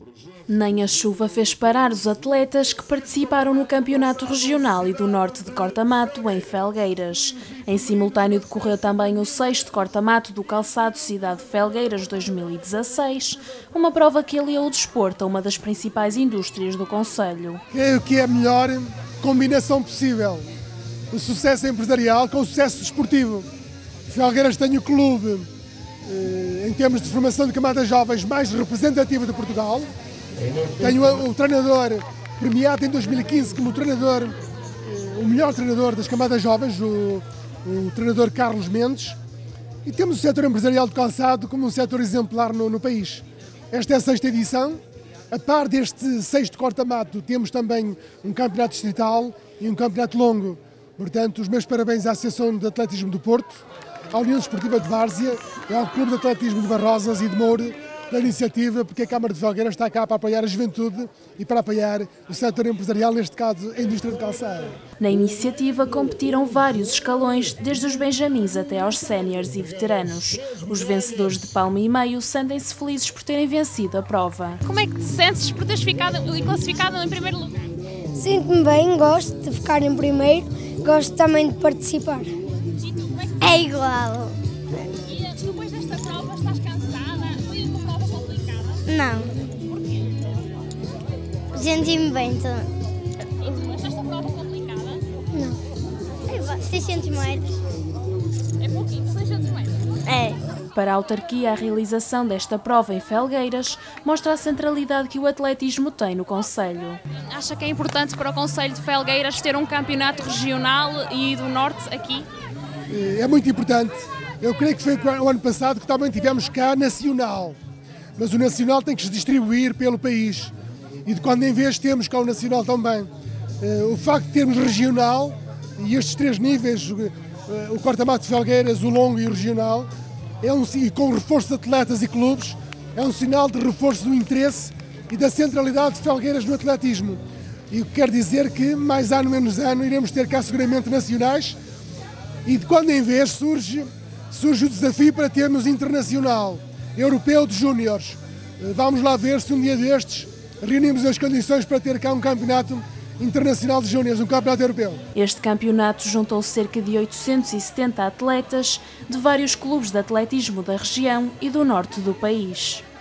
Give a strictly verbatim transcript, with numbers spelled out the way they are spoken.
Nem a chuva fez parar os atletas que participaram no Campeonato Regional e do Norte de Corta-Mato, em Felgueiras. Em simultâneo decorreu também o sexto Corta-Mato do Calçado Cidade de Felgueiras dois mil e dezasseis, uma prova que aliou o desporto a uma das principais indústrias do concelho. Creio que é a melhor combinação possível, o sucesso empresarial com o sucesso desportivo. Felgueiras tem o clube, em termos de formação de camadas jovens, mais representativo de Portugal. Tenho o, o treinador premiado em dois mil e quinze como o treinador, o melhor treinador das camadas jovens, o, o treinador Carlos Mendes. E temos o setor empresarial de calçado como um setor exemplar no, no país. Esta é a sexta edição. A par deste sexto corta-mato, temos também um campeonato distrital e um campeonato longo. Portanto, os meus parabéns à Associação de Atletismo do Porto, à União Desportiva de Várzea e ao Clube de Atletismo de Barrosas e de Moure pela iniciativa, porque a Câmara de Felgueiras está cá para apoiar a juventude e para apoiar o setor empresarial, neste caso a indústria de calçado. Na iniciativa competiram vários escalões, desde os benjamins até aos séniores e veteranos. Os vencedores de palmo e meio sentem-se felizes por terem vencido a prova. Como é que te sentes por teres ficado e classificado em primeiro lugar? Sinto-me bem, gosto de ficar em primeiro, gosto também de participar. É igual. E depois desta prova estás cansada? Foi uma prova complicada? Não. Porquê? Senti-me bem. Tô... E depois desta prova complicada? Não. É seiscentos metros. É pouquinho, seiscentos metros? É. Para a autarquia, a realização desta prova em Felgueiras mostra a centralidade que o atletismo tem no concelho. Acha que é importante para o concelho de Felgueiras ter um campeonato regional e do Norte aqui? É muito importante. Eu creio que foi o ano passado que também tivemos cá nacional. Mas o nacional tem que se distribuir pelo país. E de quando em vez temos cá o nacional também. O facto de termos regional e estes três níveis, o corta-mato de Felgueiras, o longo e o regional, é um, e com reforço de atletas e clubes, é um sinal de reforço do interesse e da centralidade de Felgueiras no atletismo. E o que quer dizer que, mais ano menos ano, iremos ter cá seguramente nacionais. E de quando em vez surge, surge o desafio para termos internacional, europeu de júniores. Vamos lá ver se um dia destes reunimos as condições para ter cá um campeonato internacional de júniores, um campeonato europeu. Este campeonato juntou cerca de oitocentos e setenta atletas de vários clubes de atletismo da região e do norte do país.